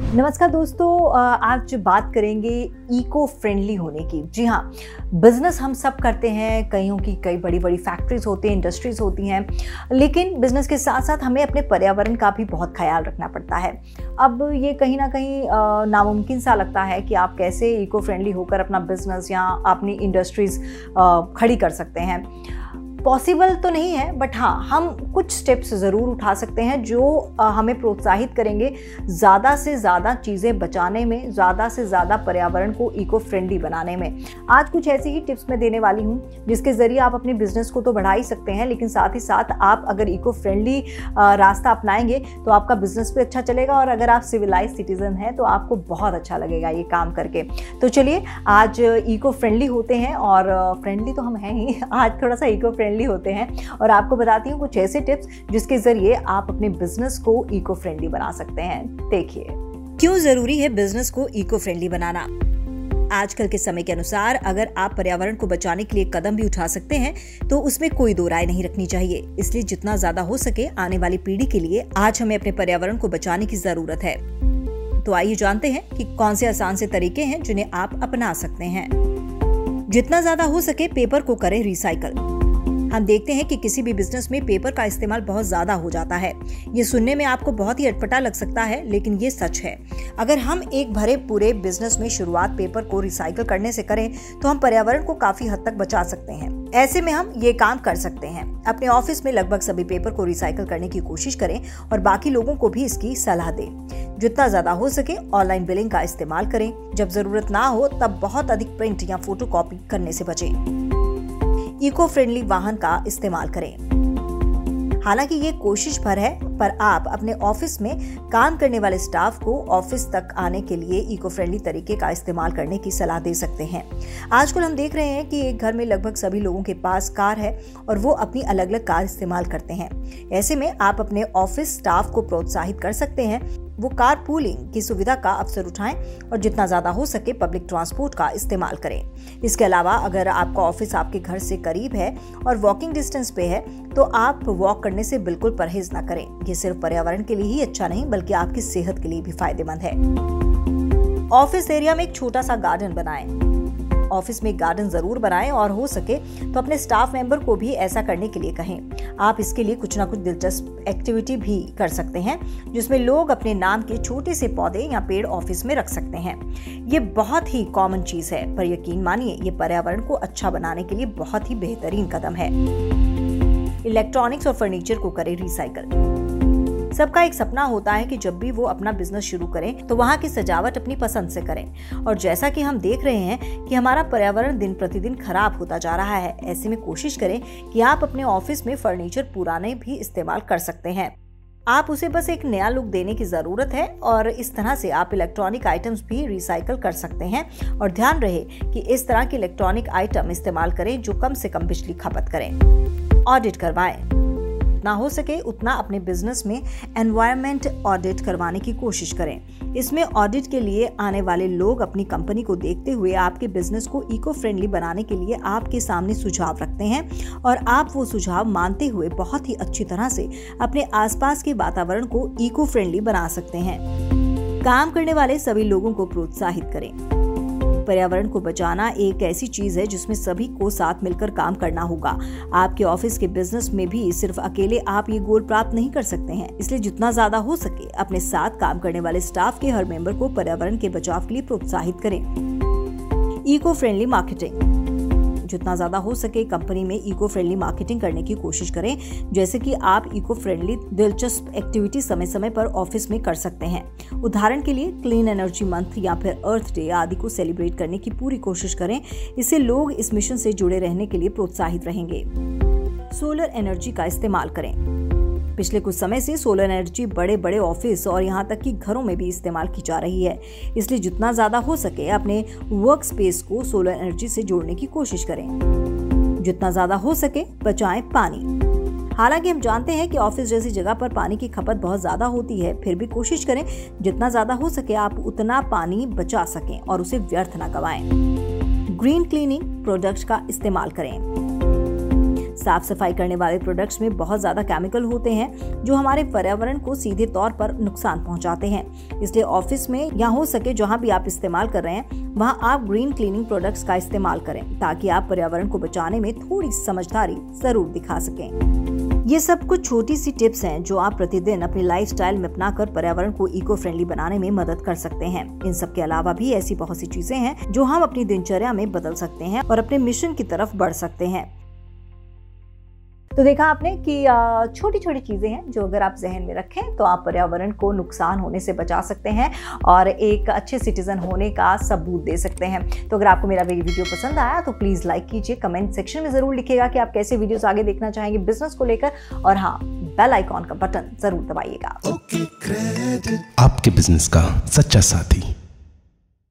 नमस्कार दोस्तों, आज बात करेंगे इको फ्रेंडली होने की। जी हाँ, बिजनेस हम सब करते हैं, कईयों की कई बड़ी बड़ी फैक्ट्रीज होती हैं, इंडस्ट्रीज होती हैं, लेकिन बिजनेस के साथ साथ हमें अपने पर्यावरण का भी बहुत ख्याल रखना पड़ता है। अब ये कहीं ना कहीं नामुमकिन सा लगता है कि आप कैसे इको फ्रेंडली होकर अपना बिजनेस या अपनी इंडस्ट्रीज खड़ी कर सकते हैं। पॉसिबल तो नहीं है, बट हाँ, हम कुछ स्टेप्स ज़रूर उठा सकते हैं जो हमें प्रोत्साहित करेंगे ज़्यादा से ज़्यादा चीज़ें बचाने में, ज़्यादा से ज़्यादा पर्यावरण को इको फ्रेंडली बनाने में। आज कुछ ऐसी ही टिप्स मैं देने वाली हूँ जिसके ज़रिए आप अपने बिजनेस को तो बढ़ा ही सकते हैं, लेकिन साथ ही साथ आप अगर इको फ्रेंडली रास्ता अपनाएंगे तो आपका बिजनेस भी अच्छा चलेगा, और अगर आप सिविलाइज सिटीजन हैं तो आपको बहुत अच्छा लगेगा ये काम करके। तो चलिए आज इको फ्रेंडली होते हैं, और फ्रेंडली तो हम हैं ही, आज थोड़ा सा इको फ्रेंडली होते हैं और आपको बताती हूँ कुछ ऐसे टिप्स जिसके जरिए आप अपने बिजनेस को इको फ्रेंडली बना सकते हैं। देखिए, क्यों जरूरी है बिजनेस को इको फ्रेंडली बनाना। आजकल के समय के अनुसार अगर आप पर्यावरण को बचाने के लिए कदम भी उठा सकते हैं तो उसमें कोई दो राय नहीं रखनी चाहिए। इसलिए जितना ज्यादा हो सके आने वाली पीढ़ी के लिए आज हमें अपने पर्यावरण को बचाने की जरूरत है। तो आइए जानते हैं कि कौन से आसान से तरीके हैं जिन्हें आप अपना सकते हैं। जितना ज्यादा हो सके पेपर को करें रिसाइकल। हम देखते हैं कि किसी भी बिजनेस में पेपर का इस्तेमाल बहुत ज्यादा हो जाता है। ये सुनने में आपको बहुत ही अटपटा लग सकता है, लेकिन ये सच है। अगर हम एक भरे पूरे बिजनेस में शुरुआत पेपर को रिसाइकल करने से करें तो हम पर्यावरण को काफी हद तक बचा सकते हैं। ऐसे में हम ये काम कर सकते हैं, अपने ऑफिस में लगभग सभी पेपर को रिसाइकल करने की कोशिश करें और बाकी लोगों को भी इसकी सलाह दें। जितना ज्यादा हो सके ऑनलाइन बिलिंग का इस्तेमाल करें। जब जरूरत ना हो तब बहुत अधिक प्रिंट या फोटो कॉपी करने से बचें। इको फ्रेंडली वाहन का इस्तेमाल करें। हालांकि ये कोशिश भर है, पर आप अपने ऑफिस में काम करने वाले स्टाफ को ऑफिस तक आने के लिए इको फ्रेंडली तरीके का इस्तेमाल करने की सलाह दे सकते हैं। आजकल हम देख रहे हैं कि एक घर में लगभग सभी लोगों के पास कार है और वो अपनी अलग अलग कार इस्तेमाल करते हैं। ऐसे में आप अपने ऑफिस स्टाफ को प्रोत्साहित कर सकते हैं वो कार पूलिंग की सुविधा का अवसर उठाएं और जितना ज्यादा हो सके पब्लिक ट्रांसपोर्ट का इस्तेमाल करें। इसके अलावा अगर आपका ऑफिस आपके घर से करीब है और वॉकिंग डिस्टेंस पे है तो आप वॉक करने से बिल्कुल परहेज ना करें। ये सिर्फ पर्यावरण के लिए ही अच्छा नहीं बल्कि आपकी सेहत के लिए भी फायदेमंद है। ऑफिस एरिया में एक छोटा सा गार्डन बनाएं। ऑफिस में गार्डन जरूर बनाएं और हो सके तो अपने स्टाफ मेंबर को भी ऐसा करने के लिए कहें। आप इसके लिए कुछ ना कुछ दिलचस्प एक्टिविटी भी कर सकते हैं जिसमें लोग अपने नाम के छोटे से पौधे या पेड़ ऑफिस में रख सकते हैं। ये बहुत ही कॉमन चीज है, पर यकीन मानिए ये पर्यावरण को अच्छा बनाने के लिए बहुत ही बेहतरीन कदम है। इलेक्ट्रॉनिक्स और फर्नीचर को करें रिसाइकल। सबका एक सपना होता है कि जब भी वो अपना बिजनेस शुरू करें तो वहाँ की सजावट अपनी पसंद से करें, और जैसा कि हम देख रहे हैं कि हमारा पर्यावरण दिन प्रतिदिन खराब होता जा रहा है, ऐसे में कोशिश करें कि आप अपने ऑफिस में फर्नीचर पुराने भी इस्तेमाल कर सकते हैं। आप उसे बस एक नया लुक देने की जरूरत है, और इस तरह से आप इलेक्ट्रॉनिक आइटम्स भी रिसाइकल कर सकते हैं। और ध्यान रहे कि इस तरह के इलेक्ट्रॉनिक आइटम इस्तेमाल करें जो कम से कम बिजली खपत करें। ऑडिट करवाएं। ना हो सके उतना अपने बिजनेस में एनवायरनमेंट ऑडिट करवाने की कोशिश करें। इसमें ऑडिट के लिए आने वाले लोग अपनी कंपनी को देखते हुए आपके बिजनेस को इको फ्रेंडली बनाने के लिए आपके सामने सुझाव रखते हैं, और आप वो सुझाव मानते हुए बहुत ही अच्छी तरह से अपने आसपास के वातावरण को इको फ्रेंडली बना सकते हैं। काम करने वाले सभी लोगों को प्रोत्साहित करें। पर्यावरण को बचाना एक ऐसी चीज है जिसमें सभी को साथ मिलकर काम करना होगा। आपके ऑफिस के बिजनेस में भी सिर्फ अकेले आप ये गोल प्राप्त नहीं कर सकते हैं, इसलिए जितना ज्यादा हो सके अपने साथ काम करने वाले स्टाफ के हर मेंबर को पर्यावरण के बचाव के लिए प्रोत्साहित करें। Eco friendly marketing. जितना ज्यादा हो सके कंपनी में इको फ्रेंडली मार्केटिंग करने की कोशिश करें, जैसे कि आप इको फ्रेंडली दिलचस्प एक्टिविटी समय समय पर ऑफिस में कर सकते हैं। उदाहरण के लिए क्लीन एनर्जी मंथ या फिर अर्थ डे आदि को सेलिब्रेट करने की पूरी कोशिश करें। इससे लोग इस मिशन से जुड़े रहने के लिए प्रोत्साहित रहेंगे। सोलर एनर्जी का इस्तेमाल करें। पिछले कुछ समय से सोलर एनर्जी बड़े बड़े ऑफिस और यहाँ तक कि घरों में भी इस्तेमाल की जा रही है, इसलिए जितना ज्यादा हो सके अपने वर्क स्पेस को सोलर एनर्जी से जोड़ने की कोशिश करें। जितना ज्यादा हो सके बचाएं पानी। हालांकि हम जानते हैं कि ऑफिस जैसी जगह पर पानी की खपत बहुत ज्यादा होती है, फिर भी कोशिश करें जितना ज्यादा हो सके आप उतना पानी बचा सकें और उसे व्यर्थ न गवाएं। ग्रीन क्लीनिंग प्रोडक्ट्स का इस्तेमाल करें। साफ सफाई करने वाले प्रोडक्ट्स में बहुत ज्यादा केमिकल होते हैं जो हमारे पर्यावरण को सीधे तौर पर नुकसान पहुंचाते हैं। इसलिए ऑफिस में या हो सके जहां भी आप इस्तेमाल कर रहे हैं वहां आप ग्रीन क्लीनिंग प्रोडक्ट्स का इस्तेमाल करें ताकि आप पर्यावरण को बचाने में थोड़ी समझदारी जरूर दिखा सकें। ये सब कुछ छोटी सी टिप्स हैं जो आप प्रतिदिन अपनी लाइफस्टाइल में अपनाकर पर्यावरण को इको फ्रेंडली बनाने में मदद कर सकते हैं। इन सब के अलावा भी ऐसी बहुत सी चीजें हैं जो हम अपनी दिनचर्या में बदल सकते हैं और अपने मिशन की तरफ बढ़ सकते हैं। तो देखा आपने कि छोटी छोटी चीजें हैं जो अगर आप जहन में रखें तो आप पर्यावरण को नुकसान होने से बचा सकते हैं और एक अच्छे सिटीजन होने का सबूत दे सकते हैं। तो अगर आपको मेरा वीडियो पसंद आया तो प्लीज लाइक कीजिए, कमेंट सेक्शन में जरूर लिखिएगा कि आप कैसे वीडियोस आगे देखना चाहेंगे बिजनेस को लेकर, और हाँ, बेल आइकॉन का बटन जरूर दबाइएगा। आपके बिजनेस का सच्चा साथी।